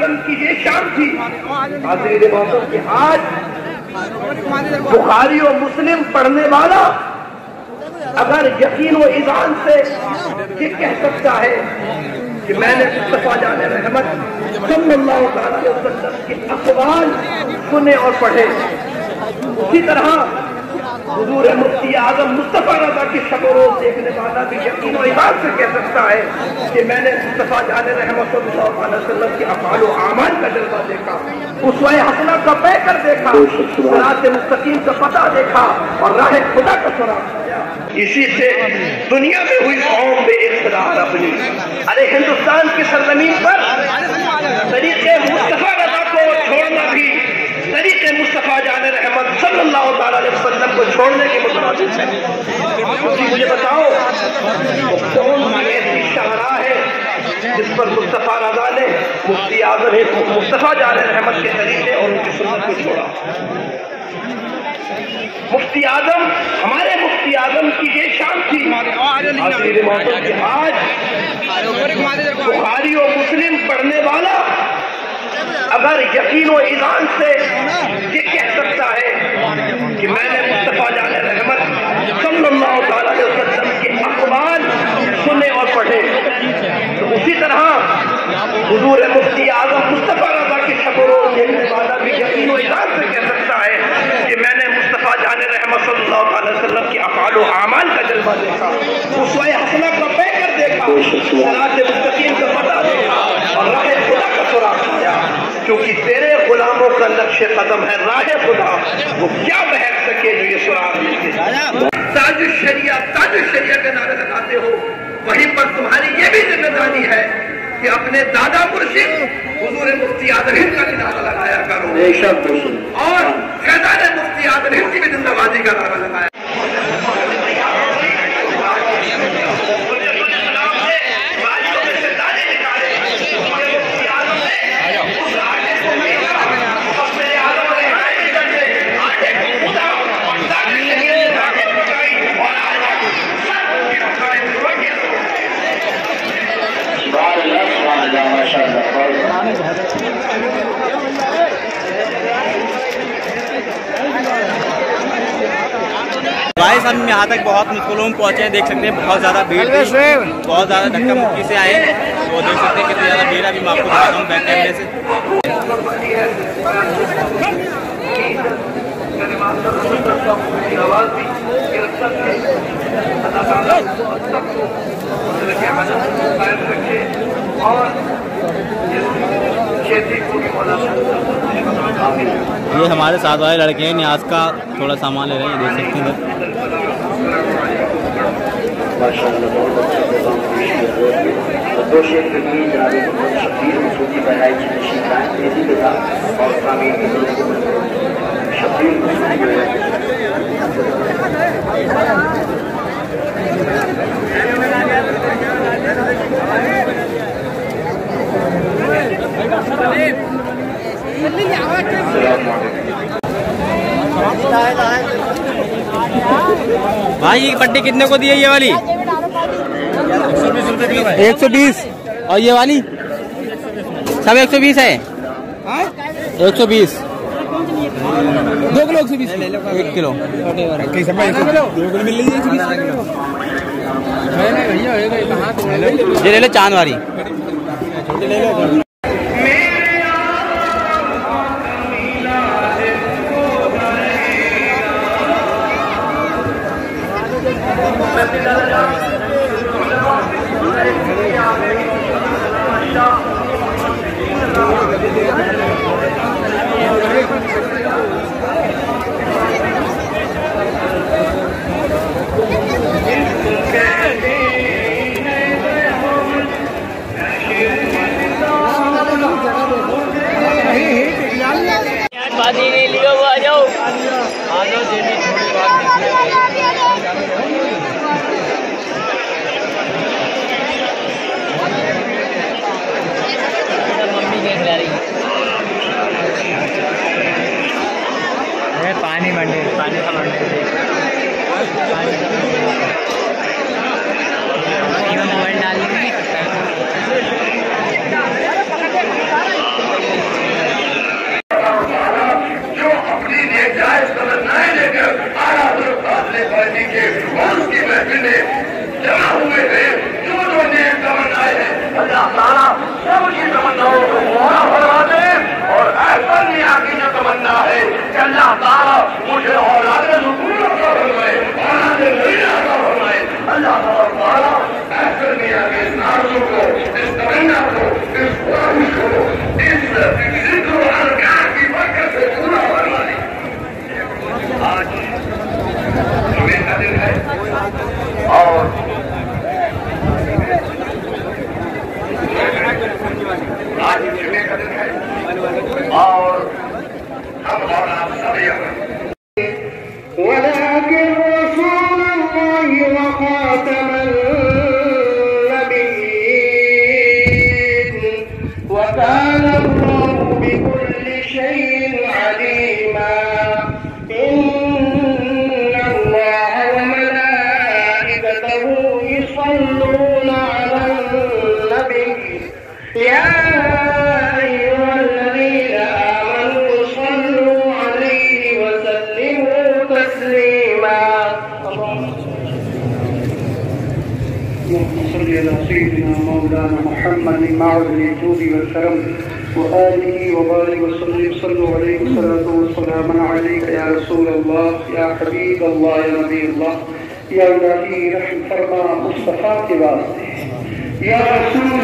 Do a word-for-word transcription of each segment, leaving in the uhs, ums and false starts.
आजम की ये शान थी। हाज़िरीन मोहतरम कि आज बुखारी और मुस्लिम पढ़ने वाला अगर यकीन व ईमान से ये कह सकता है कि मैंने मुस्तफा जान रहमत सल्लल्लाहु अलैहि वसल्लम के अक़वाल सुने और पढ़े, उसी तरह हुजूर मुफ्ती आज़म मुस्तफा रज़ा की शक्ल रोज़ देखने वाला भी यकीन व ईमान से कह सकता है कि मैंने मुस्तफा जान रहमत सल्लल्लाहु अलैहि वसल्लम के अफ़आल व आमाल का जलवा देखा, उसवाए हसना का पैकर देखा, सिरात मुस्तकीम का पता देखा और राह खुदा का सुराग। इसी से दुनिया में हुई कौम बेइक़रार अपनी। अरे हिंदुस्तान की सरजमीन पर तरीक़े मुस्तफा रज़ा को छोड़ना भी तरीक़े मुस्तफा जान रहमत सल्लल्लाहु अलैहि वसल्लम को छोड़ने के मुताबिक है। क्योंकि मुझे बताओ तो कौन सी ऐसी शाहराह है जिस पर मुस्तफा रज़ा ने मुफ्ती आज़म मुस्तफा जान रहमत के तरीक़े और उनकी सुन्नत को छोड़ा। मुफ्ती आज़म हमारे मुफ्ती आज़म की ये शान थी। हाज़िरीन मोहतरम कि आज बुखारी और मुस्लिम पढ़ने वाला अगर यकीन व ईमान से ये कह सकता है कि मैंने मुस्तफा जान रहमत सल्लल्लाहु अलैहि वसल्लम के अक़वाल सुने और पढ़े, तो उसी तरह हुजूर मुफ्ती आज़म मुस्तफा रज़ा की शक्ल रोज़ देखने वाला भी यकीन व ईमान से कह सकता है कि मैंने मुस्तफा जान रहमत सल्लल्लाहु अलैहि वसल्लम के अफ़आल व आमाल का जलवा देखा, उसवाए हसना का पैकर देखा, सिरात मुस्तकीम का पता देखा और राह खुदा का सुराग पाया। क्योंकि तेरे गुलामों का लक्ष्य कदम है राह खुदा, वो क्या बहक सके जो ये सुराग। ताज शरिया ताज शरिया के नारे लगाते हो, वहीं पर तुम्हारी ये भी जिम्मेदारी है कि अपने दादा मुर्शिद हुजूर मुफ्ती आज़म हिंद का नारा लगाया करो और फैज़ान मुफ्ती आज़म हिंद की भी जिंदाबादी का नारा लगाया। गाइस हम यहाँ तक बहुत मुश्किलों में पहुँचे हैं, देख सकते हैं बहुत ज़्यादा भीड़ थी, बहुत ज़्यादा धक्का मुक्की से आए, तो देख सकते हैं कितनी ज़्यादा भीड़। अभी मैं आपको दिखाता हूँ बैक कैमरे से। ये हमारे साथ वाले लड़के हैं, न्याज का थोड़ा सामान ले रहे हैं, देख सकते हैं। भाई ये पट्टी कितने को दी है ये वाली? एक सौ बीस। और ये वाली सब एक सौ बीस है। एक सौ बीस दो किलो एक सौ बीस एक किलो ये ले लो चांद वाली। लियो आ जाओ आ जाओ देवी थोड़ी बात मम्मी देख रही है। पानी मंडी पानी का मंडी मोबाइल डाल मन्नि माउज़ जूदी व करम व आलिहि व बारिक व सल्लिम सल्लु अलैहि सल्लतु व सलाम अलैका या रसूल अल्लाह या हबीब अल्लाह या नबी अल्लाह या इलाही रहम फरमा मुस्तफा के वास्ते या रसूल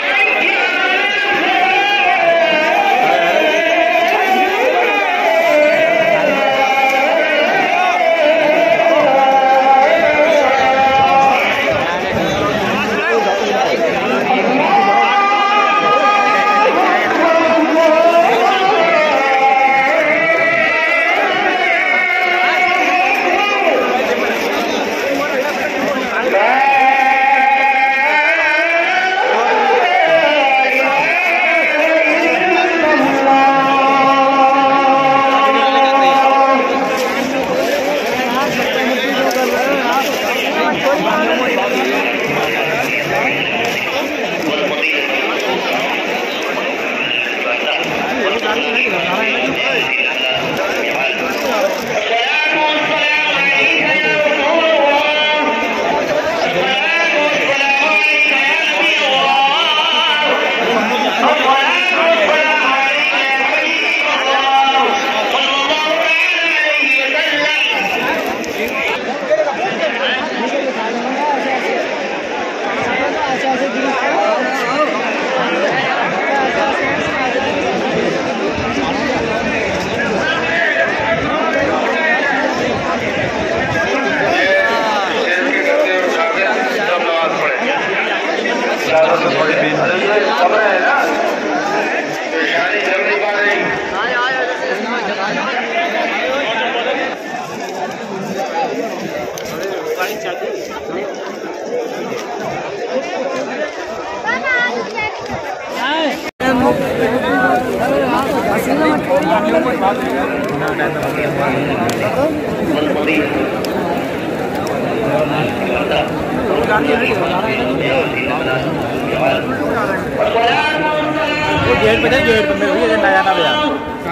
गेट पे गेट पे मेरे भी एजेंडा जाता भैया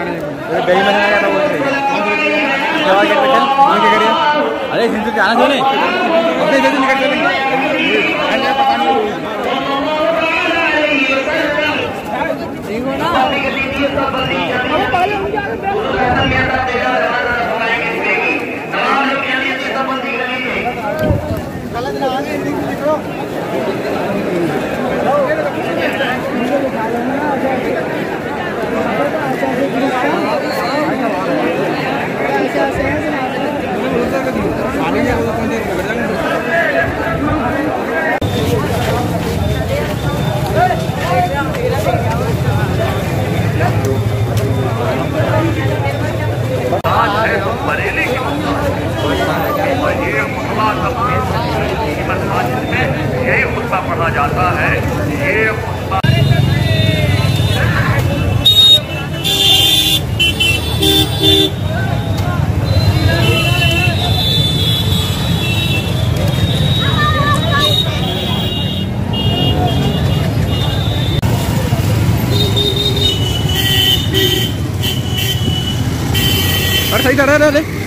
बेरी में जाता वो जवा गेट पे चल ये क्या करिए अरे सिंधु के आना जोने अपने जल्दी निकल चलेंगे पता नहीं यही खुतबा पढ़ा जाता है। ये खुतबा अरे सही था।